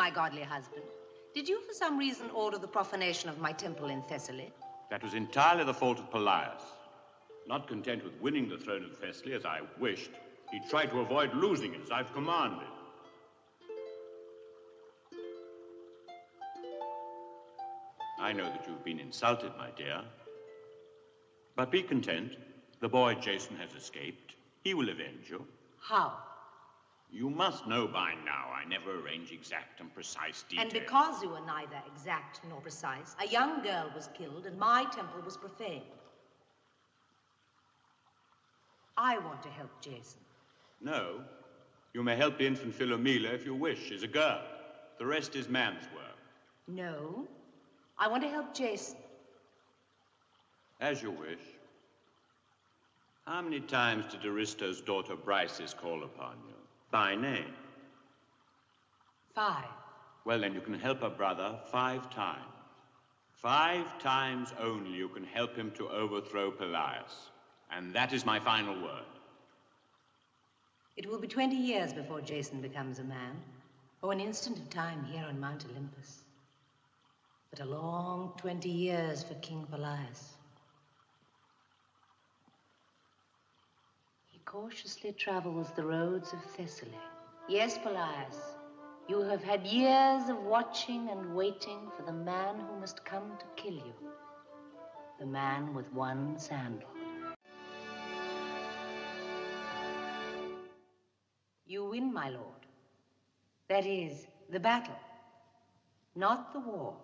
my godly husband. Did you for some reason order the profanation of my temple in Thessaly? That was entirely the fault of Pelias. Not content with winning the throne of Thessaly as I wished, he tried to avoid losing it as I've commanded. I know that you've been insulted, my dear. But be content. The boy Jason has escaped. He will avenge you. How? You must know by now I never arrange exact and precise details. And because you were neither exact nor precise, a young girl was killed and my temple was profaned. I want to help Jason. No. You may help the infant Philomela if you wish. She's a girl. The rest is man's work. No. I want to help Jason. As you wish. How many times did Aristo's daughter Briseis call upon you? By name? 5. Well, then you can help her brother 5 times. 5 times only you can help him to overthrow Pelias. And that is my final word. It will be 20 years before Jason becomes a man, or an instant of time here on Mount Olympus. But a long 20 years for King Pelias. He cautiously travels the roads of Thessaly. Yes, Pelias, you have had years of watching and waiting for the man who must come to kill you. The man with one sandal. You win, my lord. That is, the battle, not the war.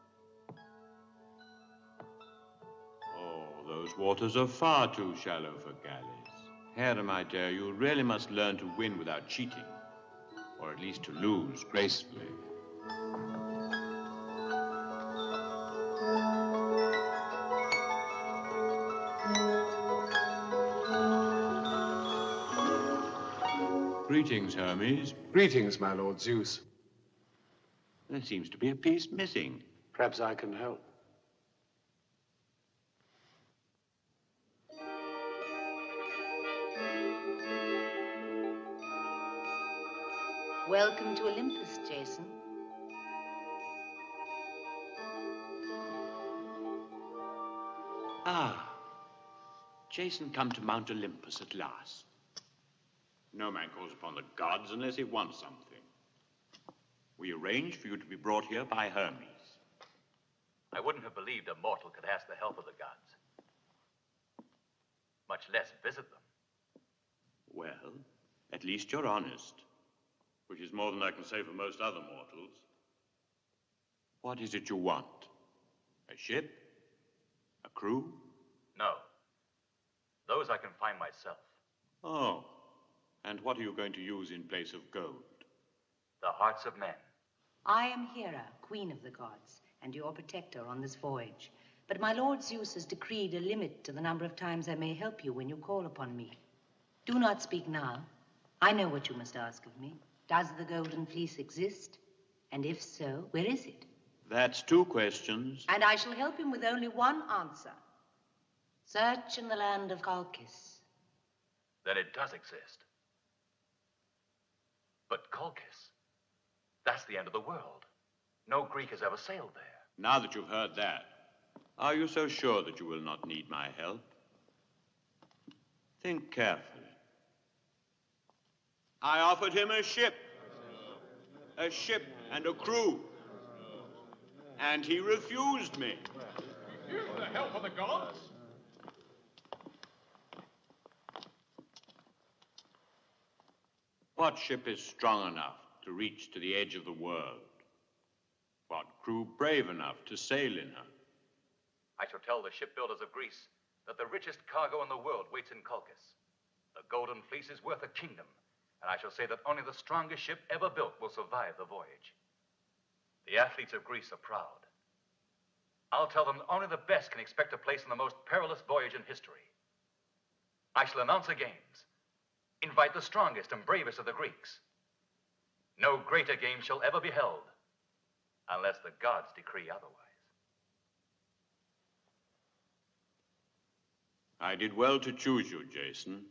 Oh, those waters are far too shallow for galleys. Hera, my dear, you really must learn to win without cheating, or at least to lose gracefully. Greetings, Hermes. Greetings, my lord Zeus. There seems to be a piece missing. Perhaps I can help. Welcome to Olympus, Jason. Ah, Jason come to Mount Olympus at last. No man calls upon the gods unless he wants something. We arranged for you to be brought here by Hermes. I wouldn't have believed a mortal could ask the help of the gods, much less visit them. Well, at least you're honest, which is more than I can say for most other mortals. What is it you want? A ship? A crew? No. Those I can find myself. Oh. And what are you going to use in place of gold? The hearts of men. I am Hera, queen of the gods, and your protector on this voyage. But my lord Zeus has decreed a limit to the number of times I may help you when you call upon me. Do not speak now. I know what you must ask of me. Does the Golden Fleece exist? And if so, where is it? That's 2 questions. And I shall help him with only one answer. Search in the land of Colchis. Then it does exist. But Colchis, that's the end of the world. No Greek has ever sailed there. Now that you've heard that, are you so sure that you will not need my help? Think carefully. I offered him a ship. A ship and a crew. And he refused me. You for the help of the gods? What ship is strong enough to reach to the edge of the world? What crew brave enough to sail in her? I shall tell the shipbuilders of Greece that the richest cargo in the world waits in Colchis. The Golden Fleece is worth a kingdom, and I shall say that only the strongest ship ever built will survive the voyage. The athletes of Greece are proud. I'll tell them that only the best can expect a place in the most perilous voyage in history. I shall announce the games. Invite the strongest and bravest of the Greeks. No greater game shall ever be held, unless the gods decree otherwise. I did well to choose you, Jason.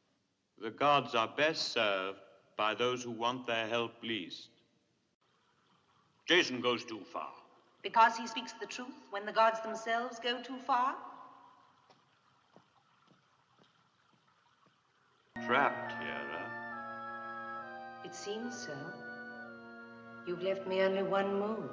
The gods are best served by those who want their help least. Jason goes too far. Because he speaks the truth when the gods themselves go too far? Trapped, Hera. It seems so. You've left me only one move.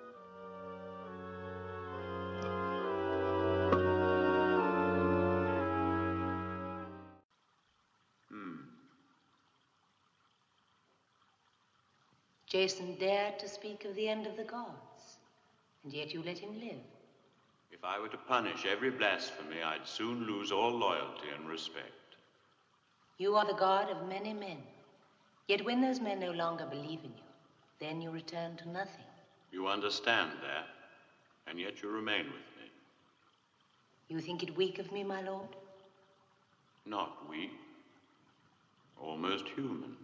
Jason dared to speak of the end of the gods, and yet you let him live. If I were to punish every blasphemy, I'd soon lose all loyalty and respect. You are the god of many men. Yet when those men no longer believe in you, then you return to nothing. You understand that, and yet you remain with me. You think it weak of me, my lord? Not weak. Almost human.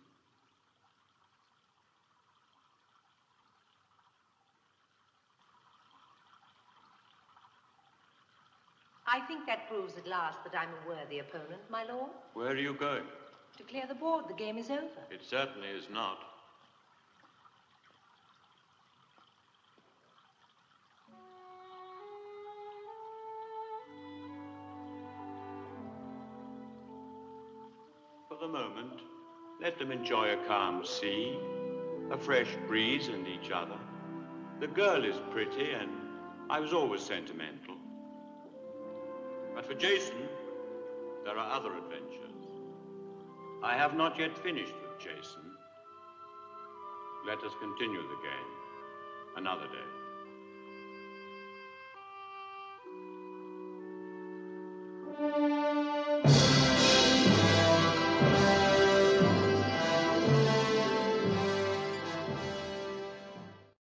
I think that proves at last that I'm a worthy opponent, my lord. Where are you going? To clear the board. The game is over. It certainly is not. For the moment, let them enjoy a calm sea, a fresh breeze and each other. The girl is pretty, and I was always sentimental. But for Jason, there are other adventures. I have not yet finished with Jason. Let us continue the game another day.